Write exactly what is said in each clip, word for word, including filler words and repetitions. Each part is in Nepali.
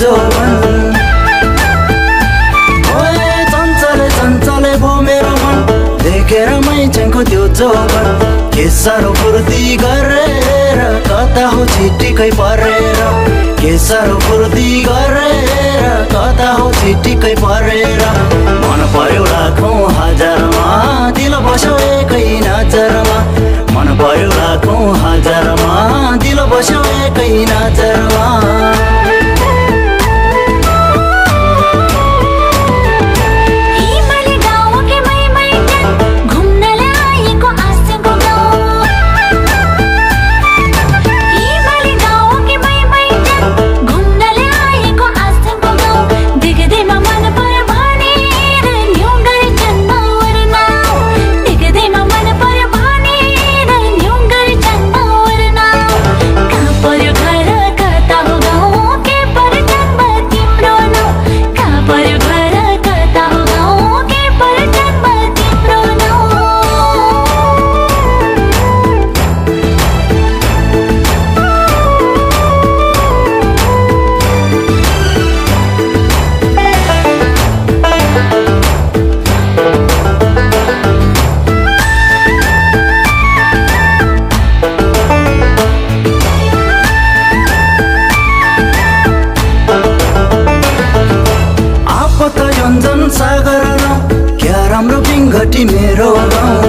जौवन ओए चञ्चले चञ्चले भो मेरो मन देखेर मैचनको त्यो जौवन के साह्रो फुर्ती गरेर कता हो छिटिकै परेर के साह्रो फुर्ती गरेर कता हो छिटिकै परेर मन पर्यो लाखौँ हजारमा दिल बस्यो एकै नजरमा मन पर्यो लाखौँ हजारमा दिल बस्यो एकै नजरमा सागर क्या राम्रो पिङ्गटी मेरो गाउँ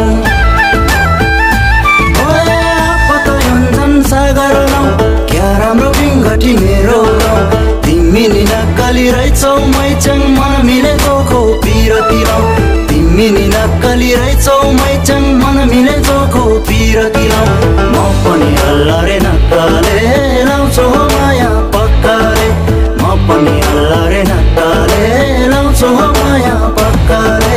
ओए आपत योन्जन सागर क्या राम्रो पिङ्गटी मेरो गाउँ तिमी नि नक्कली रहेछौ मैचङ मन मिले जोखो पिरती लाउ तिमी नि नक्कली रहेछौ मैचङ मन मिले जोखो पिरती लाउ म पनि हल्ला रे नक्कले लाउँछु हो माया पक्काले म पनि हल्ला रे नक्कले लाउँछु हो माया पक्काले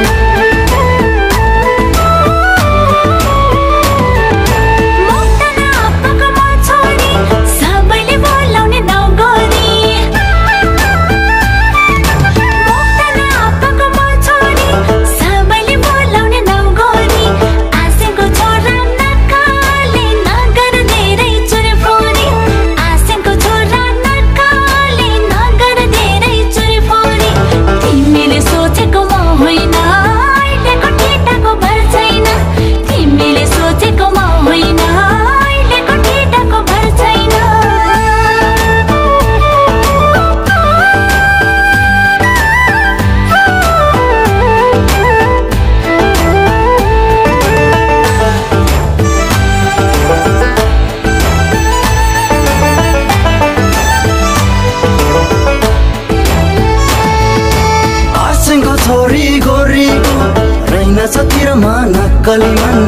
छोरी गोरीको रहेनछ तिरमा नक्कली मन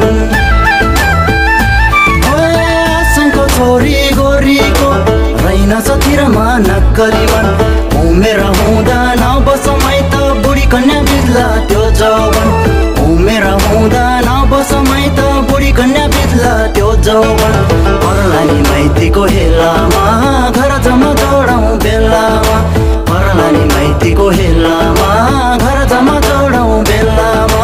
ओए आसँको छोरी गोरीको रहेनछ तिरमा नक्कली मन उमेर हुँदा नबसमै त बुढी कन्या बित्ला त्यो जौवन उमेर हुँदा नबसमै त बुढी कन्या बित्ला त्यो जौवन परला नि माइतीको हेलामा घर जम्मा जोडौँ बेलामा परला नि माइतीको हेलामा घर जम्मा जोडौँ बेलामा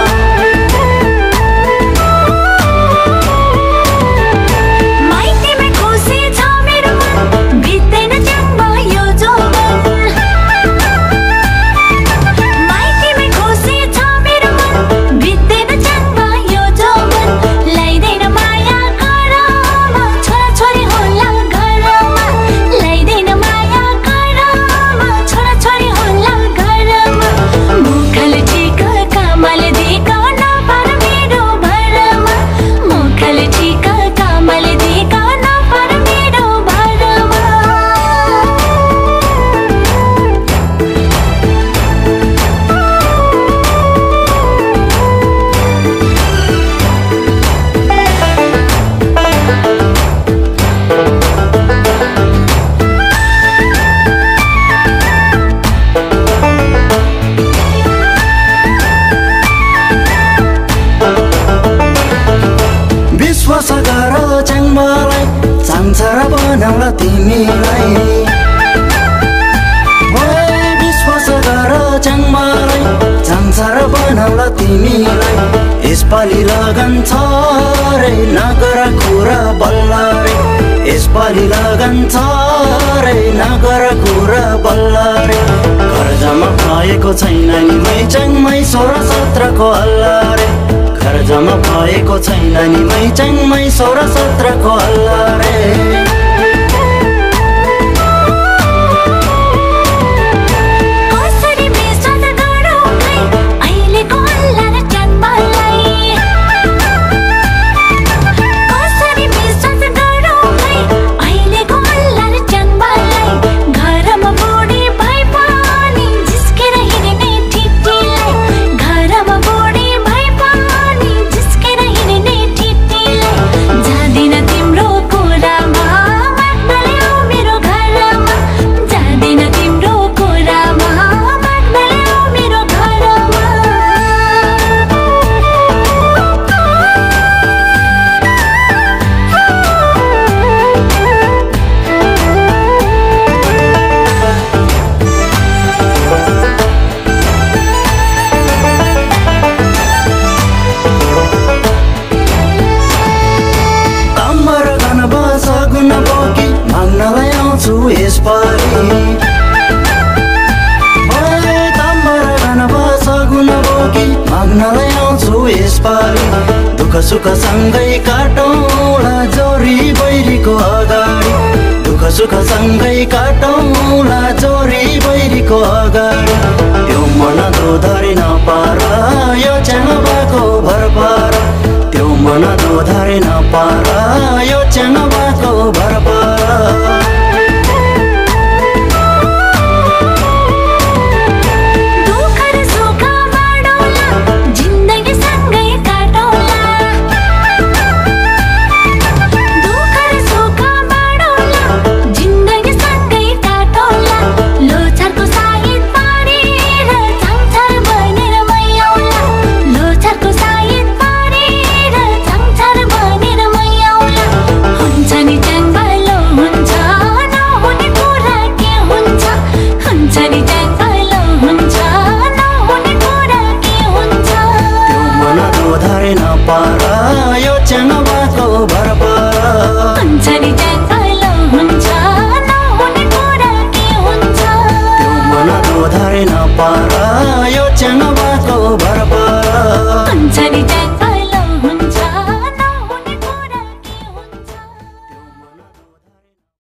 विश्वास गर च्याङ्मालाई संसार बनाउला तिमीलाई ओए विश्वास गर च्याङ्मालाई संसार बनाउला तिमीलाई यसपालि लगन छ रे नगर कुरा बल्ल रे यसपालि लगन छ रे नगर कुरा बल्ल रे कर्जमा भएको छैन नि मैचाङमै सोह्र सत्रको हल्ला रे कर्जमा भएको छैन नि मैचाङमै सोह्र सत्रको हल्ला रे माग्नलाई आउँछु यसपालि तम्बर गान सगुन बोकी माग्नलाई आउँछु यसपालि दुःख सुख सँगै काटौँला जोरी बैरीको अगाडि दुःख सुख सँगै काटौँला जोरी बैरीको अगाडि त्यो मन दोधरी नपार यो च्याङबाको भर पार त्यो मन दोधरी नपार यो च्याङबाको भर पार नपार यो च्याङबाको भर पार हुन्छ नि च्याङबालो हुन्छ नहुने कुरा के हुन्छ त्यो मन दोधरी नपार यो च्याङ